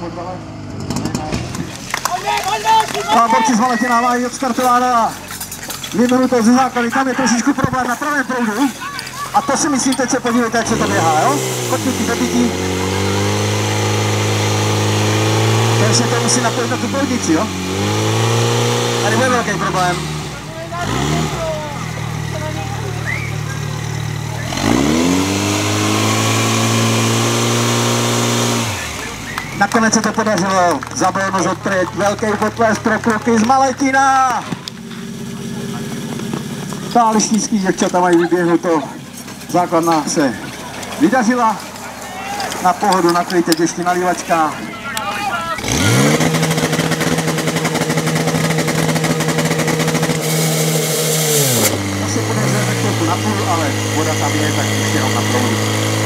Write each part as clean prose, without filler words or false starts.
A borci z Valetina mají odstartována minutou ze základy, tam je trošičku problém na pravém proudu. A to si myslím, teď se podívejte, jak se to běhá, jo? Kotníky, debití. Takže to musí napojit na tu polnici, jo? Tady bude velký problém. Nakonec se to podařilo, zabojnost odpryt, velký potlesk pro kluky z Maletina. Ta lišnický děvčata mají vyběhnuto, základna se vydařila, na pohodu nakryjte ještě nalivačka. To se podařilo trochu na půl, ale voda tam je, tak už jenom na proudu.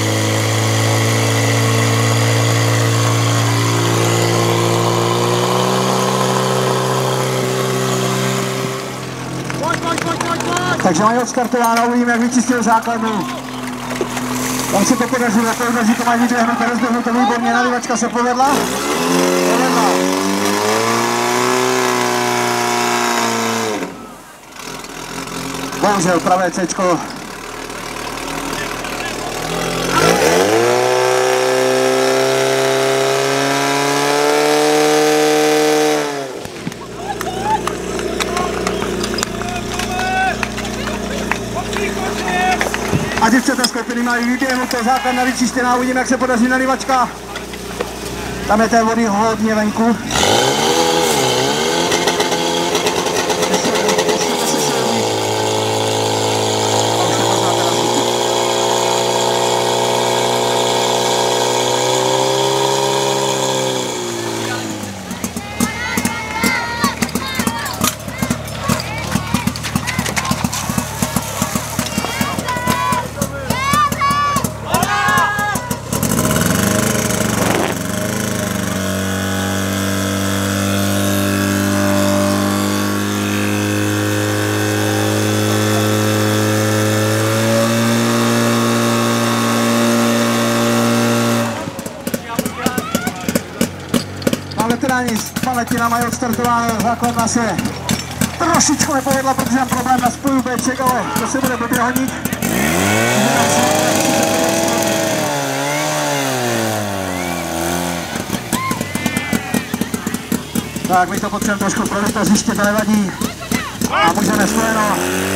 Takže mají odstartováno, uvidíme, jak vyčistil základnu. Tam se to podařilo, to mají vyběhnuto, rozběhnuto výborně, nalivačka se povedla. Bohužel pravé Cčko. A děvčata z Kopiny mají vyběhnuto, základna vyčištěná, uvidíme, jak se podaří nalivačka. Tam je té vody hodně venku. Veteráni z Valetina mají odstartováno, základna se trošičku nepovedla, protože mám problém na spoju Bček, ale to se bude blbě hodit. Tak, my to potřebujeme trošku prolito, zjiště to nevadí a můžeme spojeno.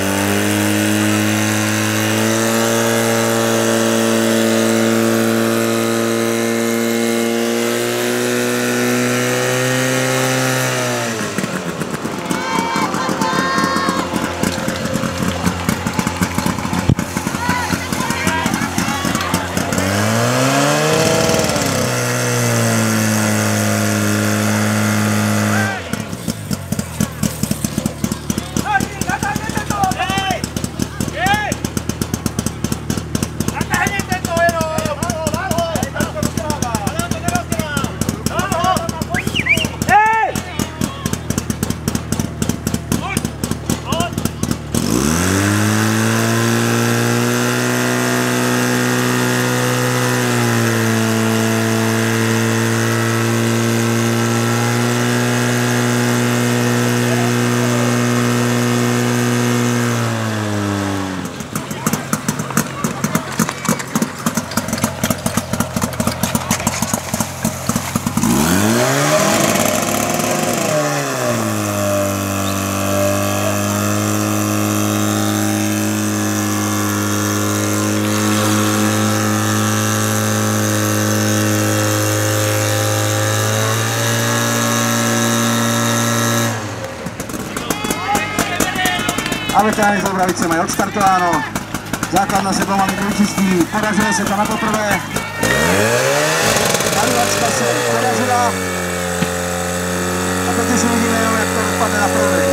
A veteráni z Dobravice mají odstartováno. Základna se pomalu vyčistí, podařilo se to na poprvé. Nalivačka se podařila. A teď si uvidíme jenom, jak to dopadne na prodej.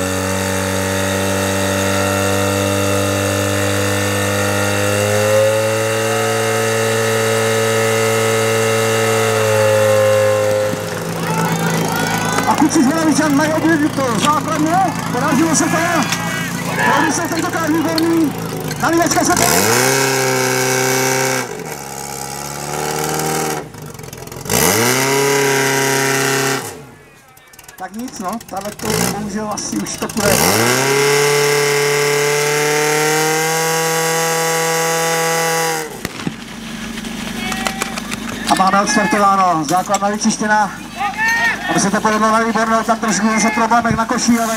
A kluci z Moravičan mají objednuto základnu, podařilo se to. Oni jsou tentokrát výborný, nalivačka se to... Tak nic, no, tahle to bohužel asi už to bude. A máme odstartováno, základna vyčištěná. Aby se to povedlo na Výbornou, tam trošku zase problémek na koši, ale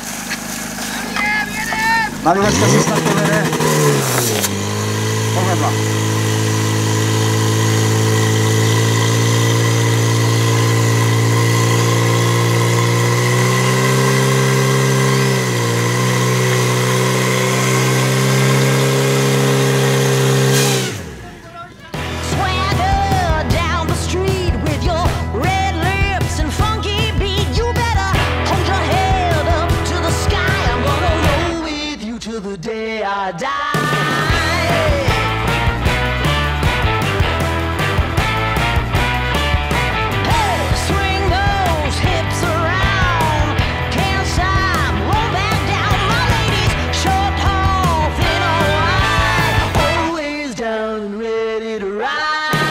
nalivačka si snad povede. Povedla. The day I die. Hey, swing those hips around. Can't stop, roll back down. My ladies, short, tall, thin or wide, always down and ready to ride.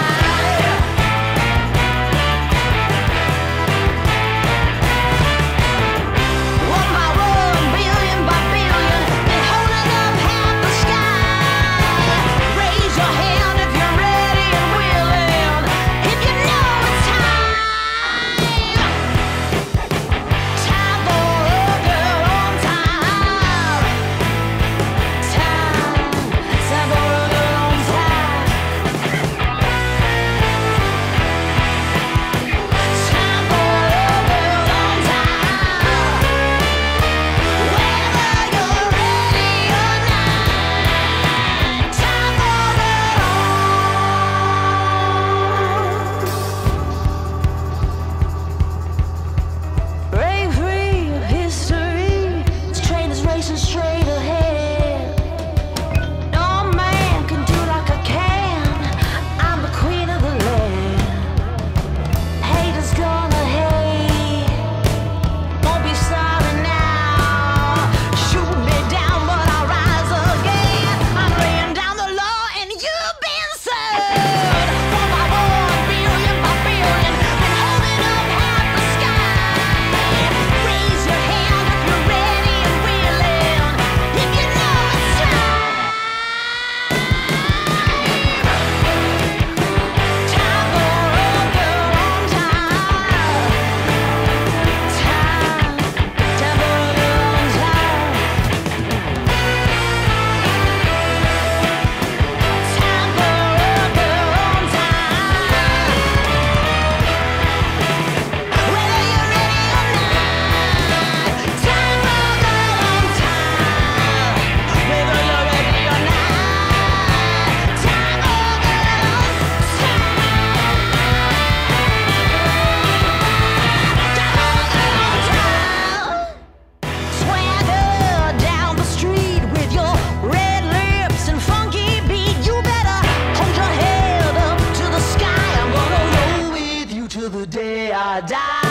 Straight ahead, no man can do like I can. I'm the queen of the land. Haters gonna hate, won't be sorry now. Shoot me down, but I'll rise again. I'm laying down the law, and you've been served. 1 by 1, billion by billion, been holding up half the sky. Raise your hand if you're ready and willing. The day I die.